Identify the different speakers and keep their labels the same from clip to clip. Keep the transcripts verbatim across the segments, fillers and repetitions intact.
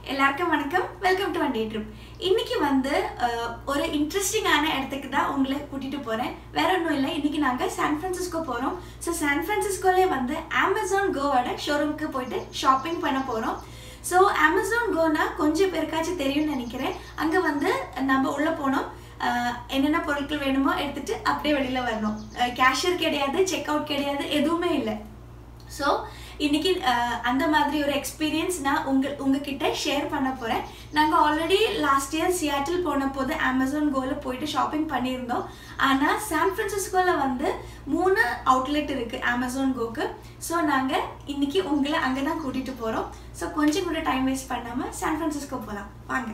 Speaker 1: எல்லாருக்கும் வணக்கம். Welcome to one day trip. இன்னைக்கு வந்து ஒரு இன்ட்ரெஸ்டிங்கான இடத்துக்கு தான் உங்களை கூட்டிட்டு போறேன். வேற ஒன்றும் இல்லை, இன்னைக்கு நாங்கள் சான் ஃப்ரான்சிஸ்கோ போகிறோம். ஸோ சான் ஃப்ரான்சிஸ்கோலே வந்து அமேசான் கோவோட ஷோரூமுக்கு போயிட்டு ஷாப்பிங் பண்ண போகிறோம். ஸோ அமேசான் கோனா கொஞ்சம் பேருக்காச்சும் தெரியும்னு நினைக்கிறேன். அங்கே வந்து நம்ம உள்ளே போனோம், என்னென்ன பொருட்கள் வேணுமோ எடுத்துட்டு அப்படியே வெளியில் வரணும். கேஷியர் கிடையாது, செக் அவுட் கிடையாது, எதுவுமே இல்லை. ஸோ இன்னைக்கு அந்த மாதிரி ஒரு எக்ஸ்பீரியன்ஸ் நான் உங்கள் உங்ககிட்ட ஷேர் பண்ண போகிறேன். நாங்கள் ஆல்ரெடி லாஸ்ட் இயர் சியாட்டில் போன போது அமேசான் கோவில் போயிட்டு ஷாப்பிங் பண்ணியிருந்தோம். ஆனால் சான் ஃப்ரான்சிஸ்கோவில் வந்து மூணு அவுட்லெட் இருக்குது அமேசான் கோக்கு. ஸோ நாங்கள் இன்னைக்கு உங்களை அங்கே தான் கூட்டிகிட்டு போகிறோம். ஸோ கொஞ்சம் கூட டைம் வேஸ்ட் பண்ணாமல் சான் ஃப்ரான்சிஸ்கோ போகலாம் வாங்க.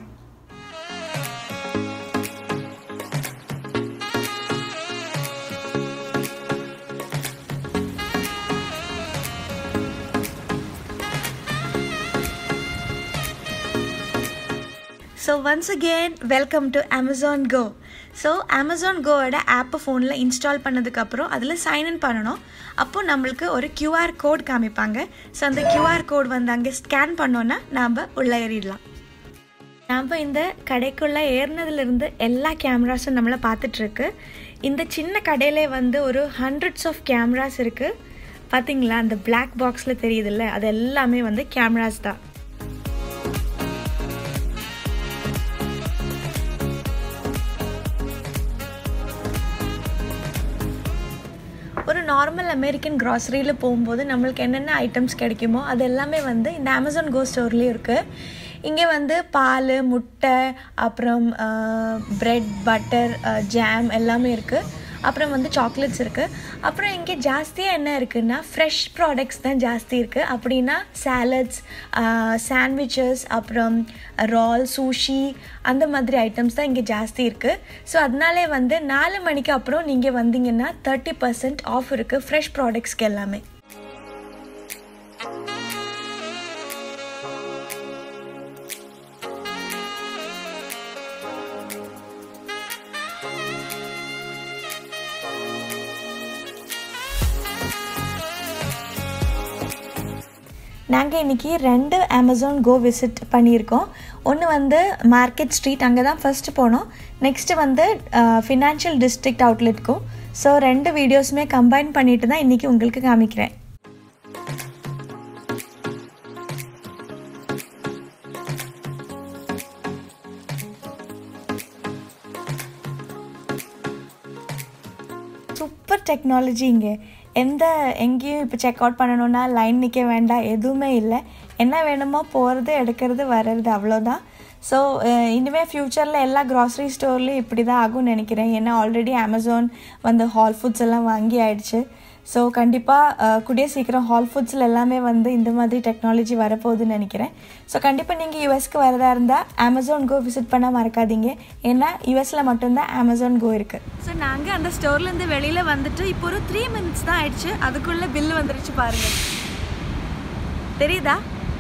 Speaker 1: So once again welcome to Amazon Go. So Amazon கோவோட ஆப்பை ஃபோனில் இன்ஸ்டால் பண்ணதுக்கப்புறம் அதில் சைன்இன் பண்ணணும். அப்போது நம்மளுக்கு ஒரு கியூஆர் கோட் காமிப்பாங்க. ஸோ அந்த கியூஆர் கோட் வந்து அங்கே ஸ்கேன் பண்ணோன்னா நாம் உள்ளே ஏறிடலாம். நாம் இந்த கடைக்குள்ளே ஏறினதுலேருந்து எல்லா கேமராஸும் நம்மளை பார்த்துட்ருக்கு. இந்த சின்ன கடையிலே வந்து ஒரு ஹண்ட்ரட்ஸ் ஆஃப் கேமராஸ் இருக்குது. பார்த்தீங்களா, அந்த பிளாக் பாக்ஸில் தெரியுதுல்ல, அது எல்லாமே வந்து கேமராஸ் தான். ஒரு நார்மல் அமெரிக்கன் க்ராசரியில் போகும்போது நம்மளுக்கு என்னென்ன ஐட்டம்ஸ் கிடைக்குமோ அது எல்லாமே வந்து இந்த அமேசான் கோ ஸ்டோர்லேயும் இருக்குது. இங்கே வந்து பால், முட்டை, அப்புறம் ப்ரெட், பட்டர், ஜாம் எல்லாமே இருக்குது. அப்புறம் வந்து சாக்லேட்ஸ் இருக்குது. அப்புறம் இங்கே ஜாஸ்தியாக என்ன இருக்குதுன்னா ஃப்ரெஷ் ப்ராடக்ட்ஸ் தான் ஜாஸ்தி இருக்குது. அப்படின்னா சாலட்ஸ், சாண்ட்விச்சஸ், அப்புறம் ரால், சூஷி, அந்த மாதிரி ஐட்டம்ஸ் தான் இங்கே ஜாஸ்தி இருக்குது. ஸோ அதனாலே வந்து நாலு மணிக்கு அப்புறம் நீங்கள் வந்தீங்கன்னா தேர்ட்டி பர்சன்ட் ஆஃப் இருக்குது ஃப்ரெஷ் ப்ராடக்ட்ஸ்க்கு எல்லாமே. நாங்கள் இன்றைக்கி ரெண்டு அமேசான் கோ விசிட் பண்ணியிருக்கோம். ஒன்று வந்து மார்க்கெட் ஸ்ட்ரீட், அங்கே தான் ஃபஸ்ட்டு போனோம். நெக்ஸ்ட்டு வந்து ஃபினான்ஷியல் டிஸ்ட்ரிக்ட் அவுட்லெட்டுக்கும். ஸோ ரெண்டு வீடியோஸுமே கம்பைன் பண்ணிட்டு தான் இன்றைக்கி உங்களுக்கு காமிக்கிறேன். சூப்பர் டெக்னாலஜி இங்கே. எந்த எங்கேயும் இப்போ செக் அவுட் பண்ணணுன்னா லைன் நிற்க வேண்டாம், எதுவுமே இல்லை. என்ன வேணுமோ போகிறது, எடுக்கிறது, வர்றது, அவ்வளோதான். ஸோ இனிமேல் ஃப்யூச்சரில் எல்லா க்ராசரி ஸ்டோர்லேயும் இப்படி தான் ஆகும்னு நினைக்கிறேன். ஏன்னா ஆல்ரெடி அமேசான் வந்து ஹால் ஃபுட்ஸ் எல்லாம் வாங்கி ஆயிடுச்சு. ஸோ கண்டிப்பாக கூடிய சீக்கிரம் ஹால் ஃபுட்ஸில் எல்லாமே வந்து இந்த மாதிரி டெக்னாலஜி வரப்போகுதுன்னு நினைக்கிறேன். ஸோ கண்டிப்பாக நீங்கள் யூஎஸ்க்கு வரதா இருந்தால் அமேசான் கோ விசிட் பண்ண மறக்காதீங்க. ஏன்னா யூஎஸில் மட்டும்தான் அமேசான் கோ இருக்குது. ஸோ நாங்கள் அந்த ஸ்டோர்லேருந்து வெளியில் வந்துட்டு இப்போ ஒரு த்ரீ மினிட்ஸ் தான் ஆயிடுச்சு. அதுக்குள்ளே பில்லு வந்துருச்சு பாருங்கள், தெரியுதா?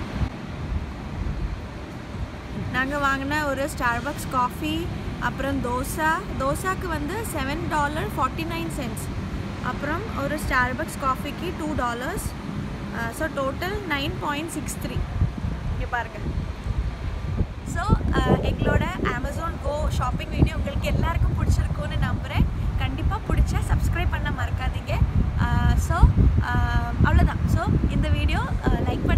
Speaker 1: நாங்கள் வாங்கின ஒரு ஸ்டார்பக்ஸ் காஃபி, அப்புறம் தோசை, தோசாக்கு வந்து seven dollar forty nine cents, அப்புறம் ஒரு ஸ்டார்பக்ஸ் காஃபிக்கு two dollars. So total nine point six three இங்கே பாருங்கள். ஸோ எங்களோட அமேசான் கோ ஷாப்பிங் வீடியோ உங்களுக்கு எல்லாருக்கும் பிடிச்சிருக்குன்னு நம்புகிறேன். கண்டிப்பாக பிடிச்சா சப்ஸ்கிரைப் பண்ண மறக்காதீங்க. ஸோ அவ்வளோதான். ஸோ இந்த வீடியோ லைக் பண்ணி